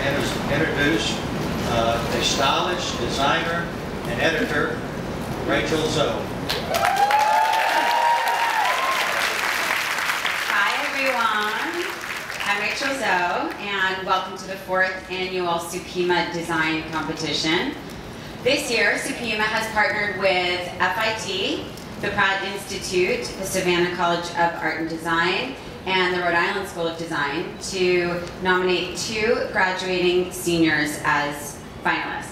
introduce a stylish designer and editor, Rachel Zoe. Hi everyone, I'm Rachel Zoe and welcome to the 4th annual Supima Design Competition. This year, Supima has partnered with FIT, the Pratt Institute, the Savannah College of Art and Design, and the Rhode Island School of Design to nominate 2 graduating seniors as finalists.